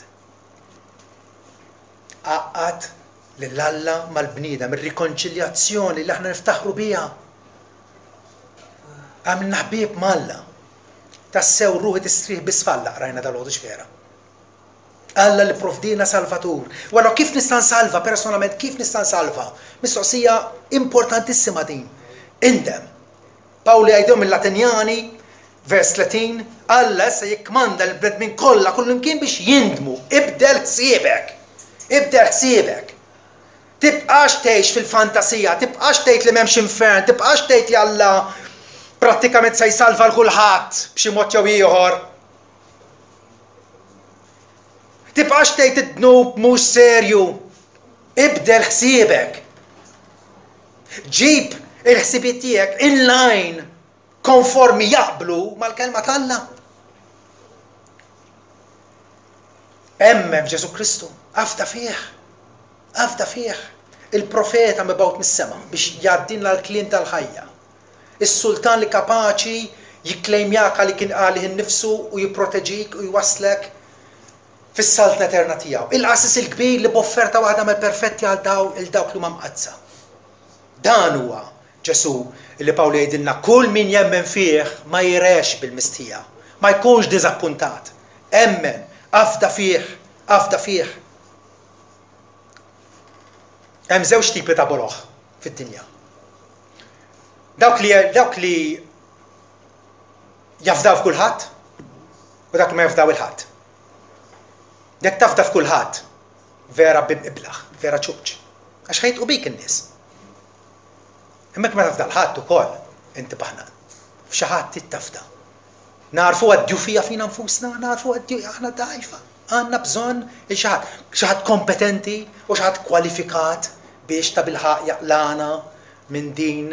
S1: Għaqqad lill-Alla mal-bniedem, ir-rikonċiljazzjoni li aħna niftaħru biha. Għamilna ħbieb mal-Alla. Tassew ruħi tistrieħ bisfalla qrajna dal-għodu x'vera. Alla li provdina salvatur. Wara kif nista' nsalva personalment, kif nista' nsalva? Mistoqsija importantissima din. Indem. Pawli għajdhom il-Latinjani, vers tletin, Alla issa jikkmanda l-bnedmin kollha kullimkien biex jindmu, ibdel ħsiebek. Ibdel ħsiebek. Tibqax tgħix fil-fantasija, tibqax tgħid li m'hemmx infern, tibqax tgħid li Alla prattikament se jsalva l-kulħadd b'xi mod jew ieħor. Tibqax tgħid id-dnub mhux serju. Ibdel ħsiebek. Ġib il-ħsibiet tiegħek in line konformi jaqblu mal-kelma tal-Alla. Emme f'Ġesu Kristu, għafda fih, għafda fih. Il-profeta mibgħut mis-sema biex jgħaddinna l-kliem tal-ħajja. Is-sultan li kapaċi jikklejmjak li kien għalih innifsu u jipproteġik u jwaslek fis-saltna eterna tiegħu. Il-qasis il-kbir li b'offerta waħda mill-perfetti għal daw il-dawk li huma mqazza. Dan huwa Ġesu li Pawli jgħidilna kull min jemmen fih ma jirex bil-mistija, ma jkunx diżappuntat. Emmen, għafda fih, għafda fih. Hemm żewġ tipi ta' boroħ fid-dinja. Dawk li dawk li jafdaw f'kulħadd u dak li ma jafdaw il-ħadd. Jekk tafda f'kulħadd vera biblaħ, vera ċuċ. Għax ħejtqu bik in-nies. Hemmhekk ma tafda l-ħadd ukoll inti baħnan. F'xi ħadd tittafda. Narfu għad-djufija fina nfusna, narfu għad-djufija aħna dgħajfa. Għandna bżonn il xi ħadd, xi ħadd kompetenti u xi ħadd kwalifikat biex ta' bilħaq jaqlana minn din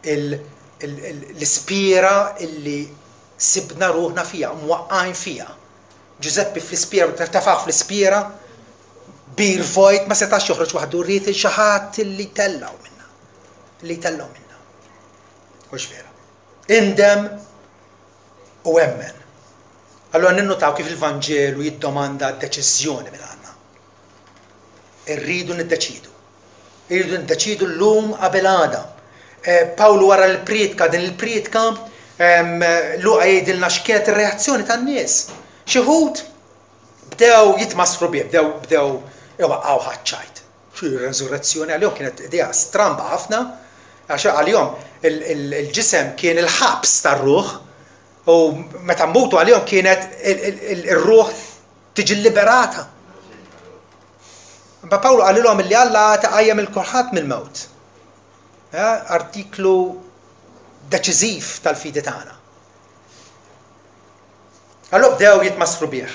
S1: l-ispira illi sibna ruħna fija, mwaqqajn fija. Giuseppe fl-ispira, tafax fl-ispira, bir vojt ma setax joħroġ waħdu rrit xi ħadd illi tellaw minna. Illi tellaw minna. Mhux vera. Indem u emmen. Allora ninnotaw kif il-Vanġelu jiddomanda deċiżjoni minn għandna. Irridu niddeċidu. Irridu niddeċidu llum qabel għada. Pawlu wara l-prietka, din il-prietka Luqa jgħidilna x'kienet ir-reazzjoni tan-nies. Xi wħud bdew jitmasru bih, bdew bdew iwaqgħu ħaċċajt. Xi reżurrezzjoni għalihom kienet idea stramba ħafna għax għalihom il-ġisem kien il-ħabs tar-ruħ u meta mmutu għalihom kienet ir-ruħ tiġi liberata. Ma Pawlu qalilhom li Alla taqajjem il-kulħadd mill-mewt. Artiklu deċiżiv tal-fidi tagħna. Allura bdew jitmasru bih.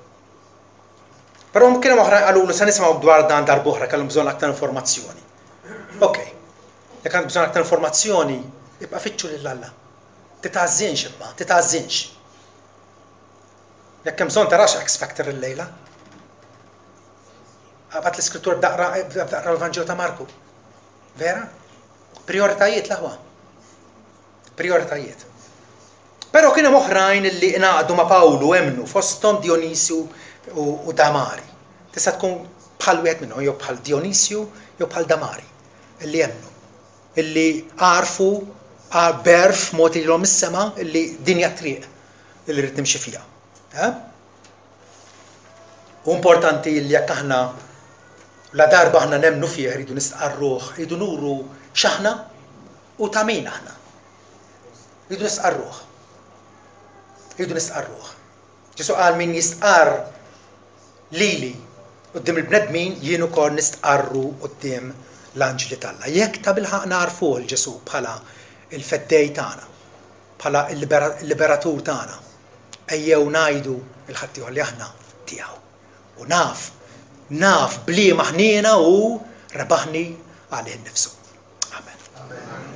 S1: Però kien hemm oħra qalulu se nisimgħu dwar dan darb'oħra kellhom bżonn aktar informazzjoni. Okej. Jekk għandek bżonn aktar informazzjoni, ibqa' fitxu lil Alla. titgħażżinx imma, titgħażżinx. Jekk hemm bżonn tarax X Factor illejla. Għabat l-iskrittur daqra l-Vanġelu ta' Marku. Vera? Prioritajiet l-aħwa. Prioritajiet. Però kien hemm oħrajn illi ngħaqdu ma' Pawlu emnu fosthom Dionisju u Damari. Tista' tkun bħal wieħed minnhom jew bħal Dionisju jew bħal Damari illi emnu. Illi għarfu berf mod ilhom is-sema illi dinja triq illi rrid nimxi fiha. U importanti li jekk aħna la darba aħna nemmnu fih rridu nistqarruh, rridu nuru x'aħna u ta' min aħna. Rridu nistqarruh. Rridu nistqarruh. Ġesu qal min jistqar lili quddiem il-bnedmin jien ukoll nistqarru quddiem l-anġli tal-Alla. Jekk ta' bilħaq narfuh il-Ġesu bħala il-feddej tagħna, bħala il-liberatur tagħna, ejjew ngħidu il-ħaddieħor li aħna tiegħu. U naf, naf bliema ħniena u rebaħni għalih innifsu. Amen.